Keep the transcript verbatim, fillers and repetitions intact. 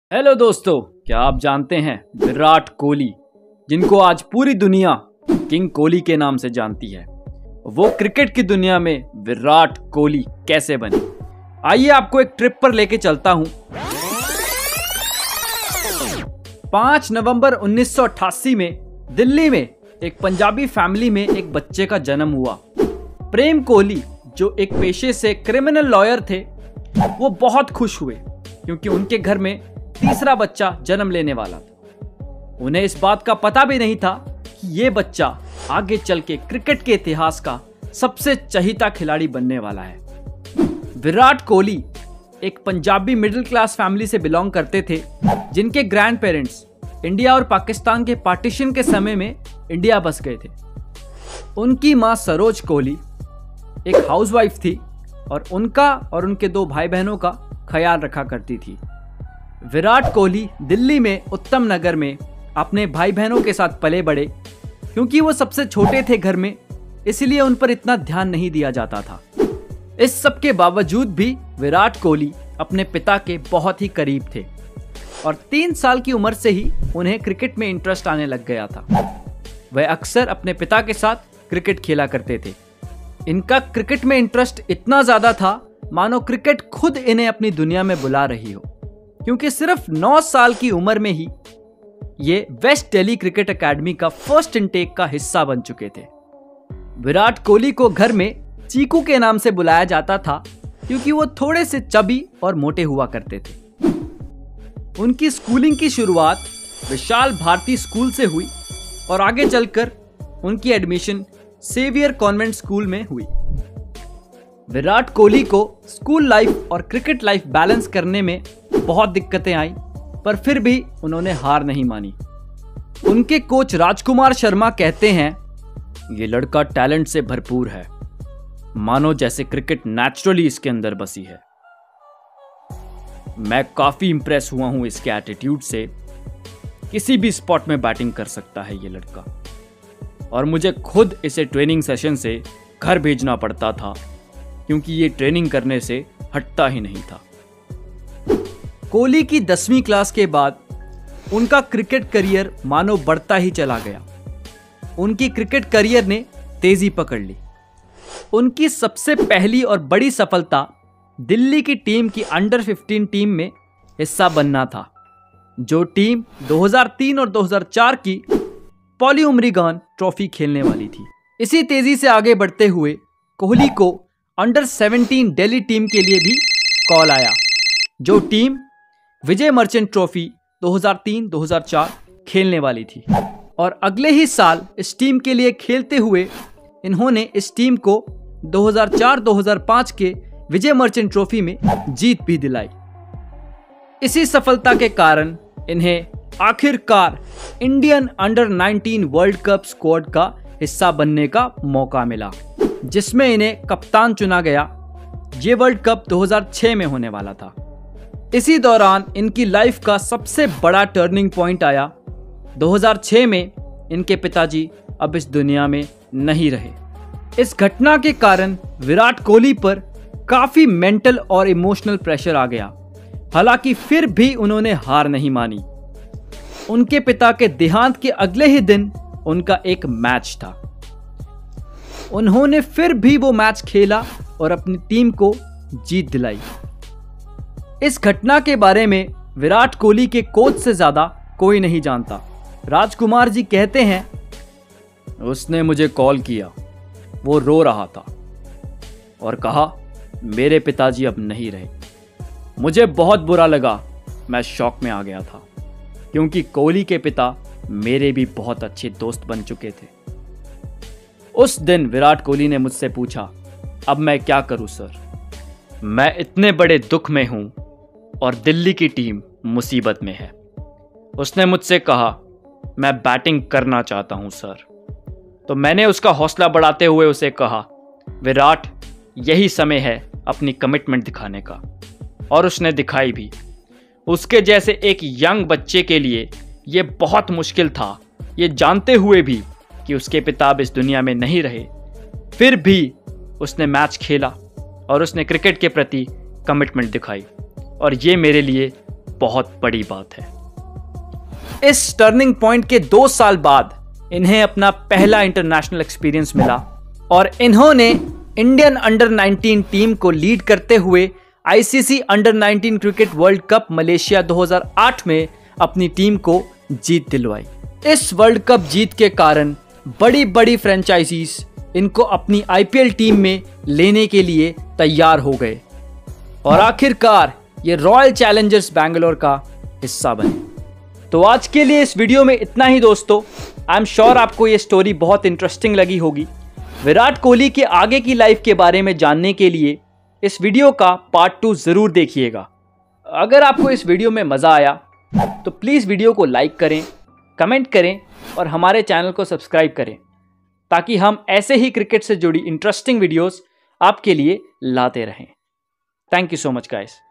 Hello दोस्तों, क्या आप जानते हैं विराट कोहली, जिनको आज पूरी दुनिया किंग कोहली के नाम से जानती है, वो क्रिकेट की दुनिया में विराट कोहली कैसे बने? आइए आपको एक ट्रिप पर लेके चलता हूं। पाँच नवंबर उन्नीस सौ अट्ठासी में दिल्ली में एक पंजाबी फैमिली में एक बच्चे का जन्म हुआ। प्रेम कोहली, जो एक पेशे से क्रिमिनल लॉयर थे, वो बहुत खुश हुए क्योंकि उनके घर में तीसरा बच्चा जन्म लेने वाला था। उन्हें इस बात का पता भी नहीं था कि ये बच्चा आगे चल के क्रिकेट के इतिहास का सबसे चहीता खिलाड़ी बनने वाला है। विराट कोहली एक पंजाबी मिडिल क्लास फैमिली से बिलोंग करते थे, जिनके ग्रैंड पेरेंट्स इंडिया और पाकिस्तान के पार्टीशन के समय में इंडिया बस गए थे। उनकी मां सरोज कोहली एक हाउसवाइफ थी और उनका और उनके दो भाई बहनों का ख्याल रखा करती थी। विराट कोहली दिल्ली में उत्तम नगर में अपने भाई बहनों के साथ पले बढ़े। क्योंकि वो सबसे छोटे थे घर में, इसलिए उन पर इतना ध्यान नहीं दिया जाता था। इस सब के बावजूद भी विराट कोहली अपने पिता के बहुत ही करीब थे और तीन साल की उम्र से ही उन्हें क्रिकेट में इंटरेस्ट आने लग गया था। वह अक्सर अपने पिता के साथ क्रिकेट खेला करते थे। इनका क्रिकेट में इंटरेस्ट इतना ज्यादा था मानो क्रिकेट खुद इन्हें अपनी दुनिया में बुला रही हो, क्योंकि सिर्फ नौ साल की उम्र में ही ये वेस्ट दिल्ली क्रिकेट एकेडमी का फर्स्ट इनटेक का हिस्सा बन चुके थे। विराट कोहली को घर में चीकू के नाम से बुलाया जाता था क्योंकि वो थोड़े से चबी और मोटे हुआ करते थे। उनकी स्कूलिंग की शुरुआत विशाल भारती स्कूल से हुई और आगे चलकर उनकी एडमिशन सेवियर कॉन्वेंट स्कूल में हुई। विराट कोहली को स्कूल लाइफ और क्रिकेट लाइफ बैलेंस करने में बहुत दिक्कतें आई, पर फिर भी उन्होंने हार नहीं मानी। उनके कोच राजकुमार शर्मा कहते हैं, ये लड़का टैलेंट से भरपूर है, मानो जैसे क्रिकेट नेचुरली इसके अंदर बसी है। मैं काफी इंप्रेस हुआ हूं इसके एटीट्यूड से। किसी भी स्पॉट में बैटिंग कर सकता है ये लड़का, और मुझे खुद इसे ट्रेनिंग सेशन से घर भेजना पड़ता था क्योंकि ये ट्रेनिंग करने से हटता ही नहीं था। कोहली की दसवीं क्लास के बाद उनका क्रिकेट करियर मानो बढ़ता ही चला गया। उनकी क्रिकेट करियर ने तेजी पकड़ ली। उनकी सबसे पहली और बड़ी सफलता दिल्ली की टीम की अंडर पंद्रह टीम में हिस्सा बनना था, जो टीम दो हज़ार तीन और दो हज़ार चार की पॉली उमरीगन ट्रॉफी खेलने वाली थी। इसी तेजी से आगे बढ़ते हुए कोहली को अंडर सत्रह दिल्ली टीम के लिए भी कॉल आया, जो टीम विजय मर्चेंट ट्रॉफी दो हज़ार तीन दो हज़ार चार खेलने वाली थी। और अगले ही साल इस टीम के लिए खेलते हुए इन्होंने इस टीम को दो हज़ार चार दो हज़ार पाँच के विजय मर्चेंट ट्रॉफी में जीत भी दिलाई। इसी सफलता के कारण इन्हें आखिरकार इंडियन अंडर उन्नीस वर्ल्ड कप स्क्वाड का हिस्सा बनने का मौका मिला, जिसमें इन्हें कप्तान चुना गया। ये वर्ल्ड कप दो हज़ार छह में होने वाला था। इसी दौरान इनकी लाइफ का सबसे बड़ा टर्निंग पॉइंट आया। दो हज़ार छह में इनके पिताजी अब इस दुनिया में नहीं रहे। इस घटना के कारण विराट कोहली पर काफी मेंटल और इमोशनल प्रेशर आ गया। हालांकि फिर भी उन्होंने हार नहीं मानी। उनके पिता के देहांत के अगले ही दिन उनका एक मैच था। उन्होंने फिर भी वो मैच खेला और अपनी टीम को जीत दिलाई। इस घटना के बारे में विराट कोहली के कोच से ज्यादा कोई नहीं जानता। राजकुमार जी कहते हैं, उसने मुझे कॉल किया, वो रो रहा था और कहा मेरे पिताजी अब नहीं रहे। मुझे बहुत बुरा लगा, मैं शॉक में आ गया था क्योंकि कोहली के पिता मेरे भी बहुत अच्छे दोस्त बन चुके थे। उस दिन विराट कोहली ने मुझसे पूछा, अब मैं क्या करूं सर? मैं इतने बड़े दुख में हूं और दिल्ली की टीम मुसीबत में है। उसने मुझसे कहा, मैं बैटिंग करना चाहता हूं सर। तो मैंने उसका हौसला बढ़ाते हुए उसे कहा, विराट, यही समय है अपनी कमिटमेंट दिखाने का। और उसने दिखाई भी। उसके जैसे एक यंग बच्चे के लिए यह बहुत मुश्किल था, ये जानते हुए भी कि उसके पिता अब इस दुनिया में नहीं रहे। फिर भी उसने मैच खेला और उसने क्रिकेट के प्रति कमिटमेंट दिखाई, और ये मेरे लिए बहुत बड़ी बात है। इस टर्निंग पॉइंट के दो साल बाद इन्हें अपना पहला इंटरनेशनल एक्सपीरियंस मिला और इन्होंने इंडियन अंडर नाइनटीन टीम को लीड करते हुए ICC under nineteen cricket world cup Malaysia दो हज़ार आठ में अपनी टीम को जीत दिलवाई। इस वर्ल्ड कप जीत के कारण बड़ी बड़ी फ्रेंचाइजीज इनको अपनी आईपीएल टीम में लेने के लिए तैयार हो गए और आखिरकार ये रॉयल चैलेंजर्स बैंगलोर का हिस्सा बने। तो आज के लिए इस वीडियो में इतना ही दोस्तों। आई एम श्योर आपको ये स्टोरी बहुत इंटरेस्टिंग लगी होगी। विराट कोहली के आगे की लाइफ के बारे में जानने के लिए इस वीडियो का पार्ट टू ज़रूर देखिएगा। अगर आपको इस वीडियो में मज़ा आया तो प्लीज़ वीडियो को लाइक करें, कमेंट करें और हमारे चैनल को सब्सक्राइब करें ताकि हम ऐसे ही क्रिकेट से जुड़ी इंटरेस्टिंग वीडियोस आपके लिए लाते रहें। Thank you so much guys.